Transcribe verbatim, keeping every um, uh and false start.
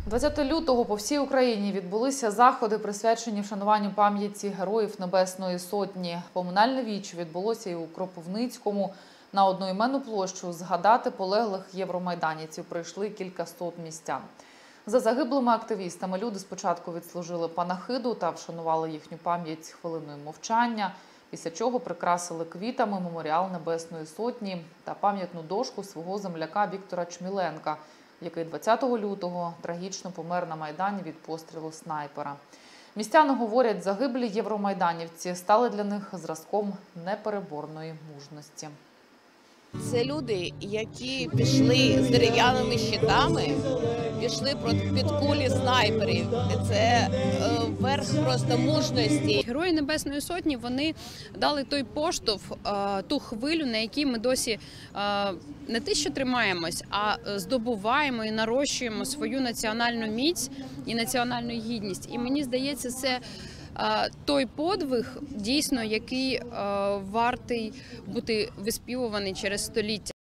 двадцятого лютого по всій Україні відбулися заходи, присвячені вшануванню пам'яті героїв Небесної Сотні. Поминальне віче відбулося і у Кропивницькому. На одноіменну площу згадати полеглих євромайданівців прийшли кількасот містян. За загиблими активістами люди спочатку відслужили панахиду та вшанували їхню пам'ять хвилиною мовчання, після чого прикрасили квітами меморіал Небесної Сотні та пам'ятну дошку свого земляка Віктора Чміленка, який двадцятого лютого трагічно помер на Майдані від пострілу снайпера. Містяни говорять, загиблі євромайданівці стали для них зразком непереборної мужності. Це люди, які пішли з дерев'яними щитами, пішли під кулі снайперів. Це верх просто мужності. Герої Небесної Сотні, вони дали той поштовх, ту хвилю, на якій ми досі не те що тримаємось, а здобуваємо і нарощуємо свою національну міць і національну гідність. І мені здається, це той подвиг, дійсно, який вартий бути виспівуваний через століття.